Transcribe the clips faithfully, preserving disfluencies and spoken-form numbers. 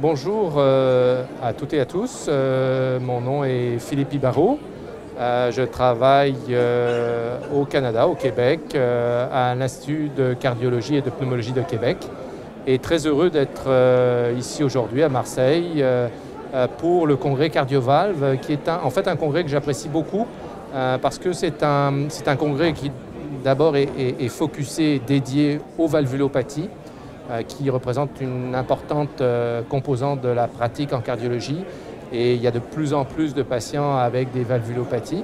Bonjour euh, à toutes et à tous. Euh, mon nom est Philippe Ibarreau. Euh, je travaille euh, au Canada, au Québec, euh, à l'Institut de cardiologie et de pneumologie de Québec. Et très heureux d'être euh, ici aujourd'hui à Marseille euh, pour le congrès Cardiovalve, qui est un, en fait un congrès que j'apprécie beaucoup euh, parce que c'est un, c'est un congrès qui d'abord est, est, est focusé, dédié aux valvulopathies, qui représente une importante euh, composante de la pratique en cardiologie. Et il y a de plus en plus de patients avec des valvulopathies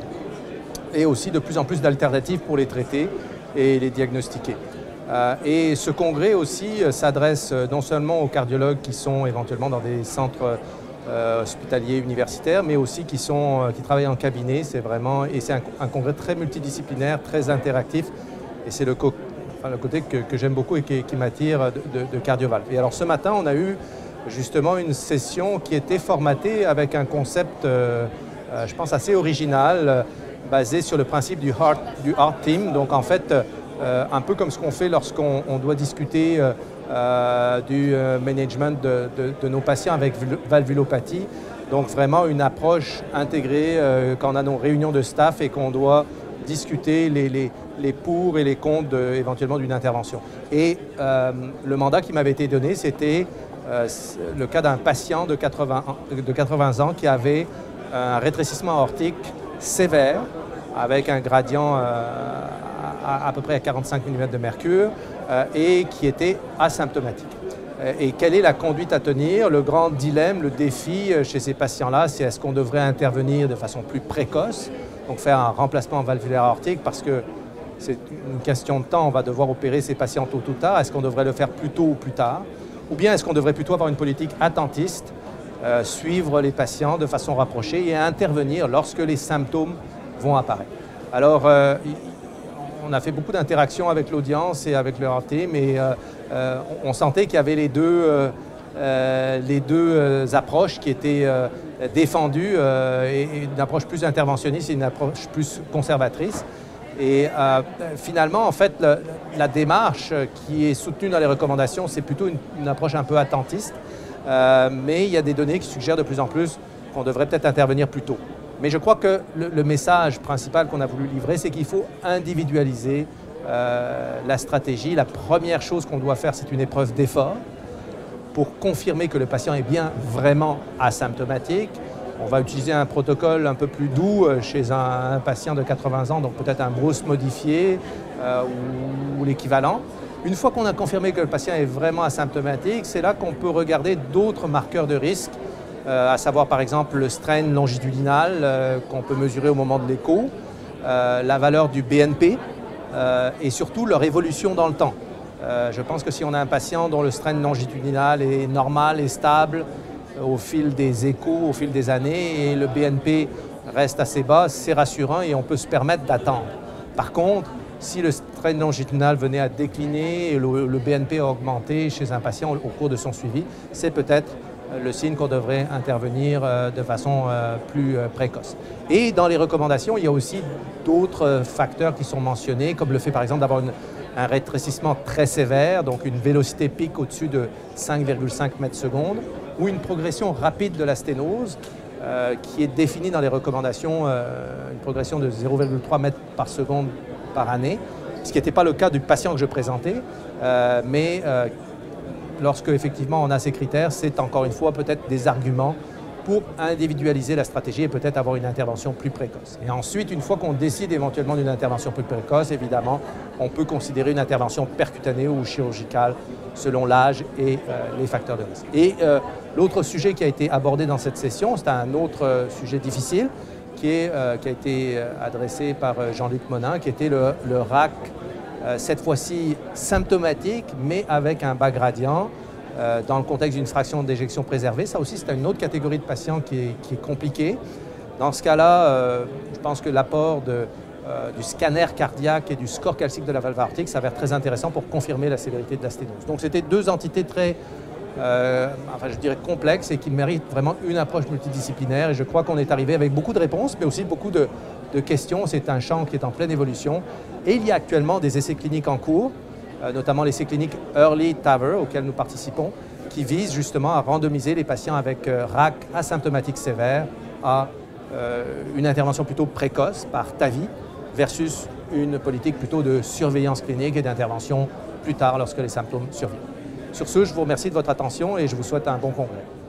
et aussi de plus en plus d'alternatives pour les traiter et les diagnostiquer. Euh, et ce congrès aussi euh, s'adresse non seulement aux cardiologues qui sont éventuellement dans des centres euh, hospitaliers universitaires, mais aussi qui, sont, euh, qui travaillent en cabinet. C'est vraiment, et c'est un, un congrès très multidisciplinaire, très interactif. Et c'est le co Enfin, le côté que, que j'aime beaucoup et qui, qui m'attire de, de, de Cardiovalve. Et alors ce matin, on a eu justement une session qui était formatée avec un concept, euh, euh, je pense, assez original, euh, basé sur le principe du Heart, du Heart Team. Donc en fait, euh, un peu comme ce qu'on fait lorsqu'on on doit discuter euh, euh, du euh, management de, de, de nos patients avec valvulopathie. Donc vraiment une approche intégrée euh, quand on a nos réunions de staff et qu'on doit discuter les, les, les pour et les contre de, éventuellement d'une intervention. Et euh, le mandat qui m'avait été donné, c'était euh, le cas d'un patient de quatre-vingts, de quatre-vingts ans qui avait un rétrécissement aortique sévère avec un gradient euh, à, à peu près à quarante-cinq millimètres de mercure euh, et qui était asymptomatique. Et quelle est la conduite à tenir? Le grand dilemme, le défi chez ces patients-là, c'est est-ce qu'on devrait intervenir de façon plus précoce, donc faire un remplacement valvulaire aortique, parce que c'est une question de temps, on va devoir opérer ces patients tôt ou tard. Est-ce qu'on devrait le faire plus tôt ou plus tard? Ou bien est-ce qu'on devrait plutôt avoir une politique attentiste, euh, suivre les patients de façon rapprochée et intervenir lorsque les symptômes vont apparaître? Alors, euh, on a fait beaucoup d'interactions avec l'audience et avec le Heart Team, et euh, euh, on sentait qu'il y avait les deux, euh, euh, les deux euh, approches qui étaient euh, défendues, euh, et, et une approche plus interventionniste et une approche plus conservatrice. Et euh, finalement, en fait, le, la démarche qui est soutenue dans les recommandations, c'est plutôt une, une approche un peu attentiste, euh, mais il y a des données qui suggèrent de plus en plus qu'on devrait peut-être intervenir plus tôt. Mais je crois que le, le message principal qu'on a voulu livrer, c'est qu'il faut individualiser euh, la stratégie. La première chose qu'on doit faire, c'est une épreuve d'effort pour confirmer que le patient est bien vraiment asymptomatique. On va utiliser un protocole un peu plus doux chez un, un patient de quatre-vingts ans, donc peut-être un Bruce modifié euh, ou, ou l'équivalent. Une fois qu'on a confirmé que le patient est vraiment asymptomatique, c'est là qu'on peut regarder d'autres marqueurs de risque, Euh, à savoir par exemple le strain longitudinal euh, qu'on peut mesurer au moment de l'écho, euh, la valeur du B N P euh, et surtout leur évolution dans le temps. Euh, je pense que si on a un patient dont le strain longitudinal est normal et stable euh, au fil des échos, au fil des années, et le B N P reste assez bas, c'est rassurant et on peut se permettre d'attendre. Par contre, si le strain longitudinal venait à décliner et le, le B N P a augmenté chez un patient au, au cours de son suivi, c'est peut-être le signe qu'on devrait intervenir de façon plus précoce. Et dans les recommandations, il y a aussi d'autres facteurs qui sont mentionnés, comme le fait par exemple d'avoir un rétrécissement très sévère, donc une vélocité pic au-dessus de cinq virgule cinq mètres secondes, ou une progression rapide de la sténose, euh, qui est définie dans les recommandations, euh, une progression de zéro virgule trois mètres par seconde par année, ce qui n'était pas le cas du patient que je présentais, euh, mais euh, lorsque effectivement on a ces critères, c'est encore une fois peut-être des arguments pour individualiser la stratégie et peut-être avoir une intervention plus précoce. Et ensuite, une fois qu'on décide éventuellement d'une intervention plus précoce, évidemment, on peut considérer une intervention percutanée ou chirurgicale selon l'âge et euh, les facteurs de risque. Et euh, l'autre sujet qui a été abordé dans cette session, c'est un autre euh, sujet difficile qui, est, euh, qui a été adressé par Jean-Luc Monin, qui était le, le R A C, euh, cette fois-ci symptomatique, mais avec un bas gradient, euh, dans le contexte d'une fraction d'éjection préservée. Ça aussi, c'est une autre catégorie de patients qui est, qui est compliquée. Dans ce cas-là, euh, je pense que l'apport de, euh, du scanner cardiaque et du score calcique de la valve aortique s'avère très intéressant pour confirmer la sévérité de la sténose. Donc, c'était deux entités très, euh, enfin, je dirais complexes et qui méritent vraiment une approche multidisciplinaire. Et je crois qu'on est arrivé avec beaucoup de réponses, mais aussi beaucoup de, de questions. C'est un champ qui est en pleine évolution. Et il y a actuellement des essais cliniques en cours, euh, notamment l'essai clinique Early T A V R auquel nous participons, qui vise justement à randomiser les patients avec euh, R A C asymptomatique sévère à euh, une intervention plutôt précoce par T A V I versus une politique plutôt de surveillance clinique et d'intervention plus tard lorsque les symptômes surviennent. Sur ce, je vous remercie de votre attention et je vous souhaite un bon congrès.